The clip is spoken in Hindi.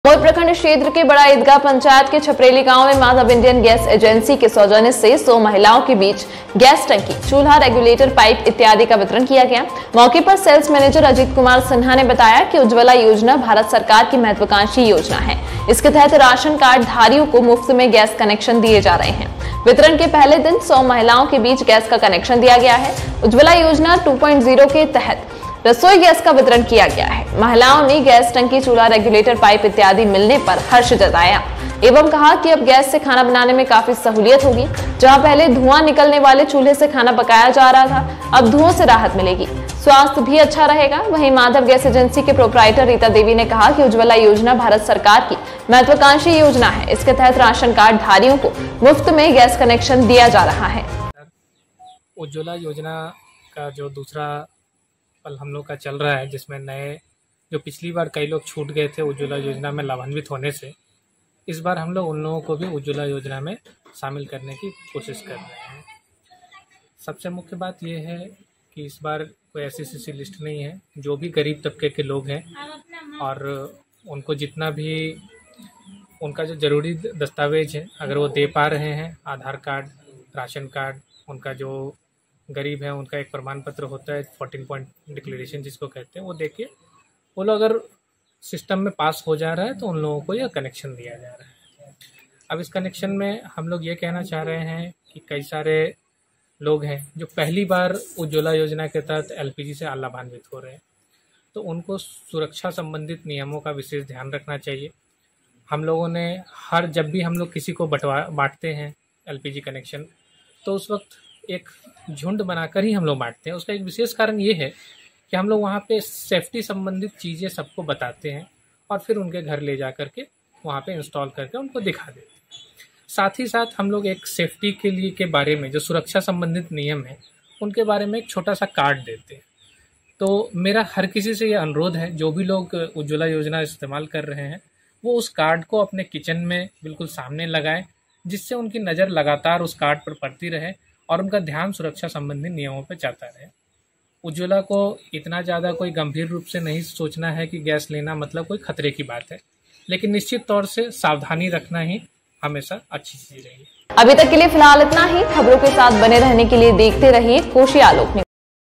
मोर प्रखंड क्षेत्र के बड़ा ईदगाह पंचायत के छपरेली गांव में माधव इंडियन गैस एजेंसी के सौजन्य से 100 महिलाओं के बीच गैस टंकी, चूल्हा, रेगुलेटर पाइप इत्यादि का वितरण किया गया। मौके पर सेल्स मैनेजर अजीत कुमार सिन्हा ने बताया कि उज्ज्वला योजना भारत सरकार की महत्वाकांक्षी योजना है। इसके तहत राशन कार्ड धारियों को मुफ्त में गैस कनेक्शन दिए जा रहे हैं। वितरण के पहले दिन 100 महिलाओं के बीच गैस का कनेक्शन दिया गया है। उज्ज्वला योजना 2.0 के तहत रसोई गैस का वितरण किया गया है। महिलाओं ने गैस टंकी, चूल्हा, रेगुलेटर पाइप इत्यादि मिलने पर हर्ष जताया एवं कहा कि अब गैस से खाना बनाने में काफी सहूलियत होगी। जहां पहले धुआं निकलने वाले चूल्हे से खाना पकाया जा रहा था, अब धुओं से राहत मिलेगी, स्वास्थ्य भी अच्छा रहेगा। वहीं माधव गैस एजेंसी के प्रोप्राइटर रीता देवी ने कहा कि उज्ज्वला योजना भारत सरकार की महत्वाकांक्षी योजना है। इसके तहत राशन कार्ड धारियों को मुफ्त में गैस कनेक्शन दिया जा रहा है। उज्ज्वला योजना का जो दूसरा पल हम लोग का चल रहा है, जिसमें नए जो पिछली बार कई लोग छूट गए थे उज्ज्वला योजना में लाभान्वित होने से, इस बार हम लोग उन लोगों को भी उज्ज्वला योजना में शामिल करने की कोशिश कर रहे हैं। सबसे मुख्य बात यह है कि इस बार कोई ऐसी लिस्ट नहीं है। जो भी गरीब तबके के लोग हैं और उनको जितना भी उनका जो ज़रूरी दस्तावेज है, अगर वो दे पा रहे हैं, आधार कार्ड, राशन कार्ड, उनका जो गरीब है उनका एक प्रमाण पत्र होता है, 14 पॉइंट डिक्लेरेशन जिसको कहते हैं, वो देके वो लोग अगर सिस्टम में पास हो जा रहा है तो उन लोगों को यह कनेक्शन दिया जा रहा है। अब इस कनेक्शन में हम लोग ये कहना चाह रहे हैं कि कई सारे लोग हैं जो पहली बार उज्ज्वला योजना के तहत एलपीजी से लाभान्वित हो रहे हैं, तो उनको सुरक्षा संबंधित नियमों का विशेष ध्यान रखना चाहिए। हम लोगों ने जब भी हम लोग किसी को बांटते हैं एलपीजी कनेक्शन, तो उस वक्त एक झुंड बनाकर ही हम लोग बांटते हैं। उसका एक विशेष कारण ये है कि हम लोग वहाँ पे सेफ्टी संबंधित चीज़ें सबको बताते हैं और फिर उनके घर ले जा करके वहाँ पे इंस्टॉल करके उनको दिखा देते हैं। साथ ही साथ हम लोग एक सेफ्टी के लिए के बारे में जो सुरक्षा संबंधित नियम है उनके बारे में एक छोटा सा कार्ड देते हैं। तो मेरा हर किसी से ये अनुरोध है, जो भी लोग उज्ज्वला योजना इस्तेमाल कर रहे हैं वो उस कार्ड को अपने किचन में बिल्कुल सामने लगाएं, जिससे उनकी नज़र लगातार उस कार्ड पर पड़ती रहे और उनका ध्यान सुरक्षा संबंधी नियमों पर जाता रहे। उज्ज्वला को इतना ज़्यादा कोई गंभीर रूप से नहीं सोचना है कि गैस लेना मतलब कोई खतरे की बात है, लेकिन निश्चित तौर से सावधानी रखना ही हमेशा अच्छी चीज़ रहेगी। अभी तक के लिए फिलहाल इतना ही। खबरों के साथ बने रहने के लिए देखते रहिए कोशी आलोक न्यूज़।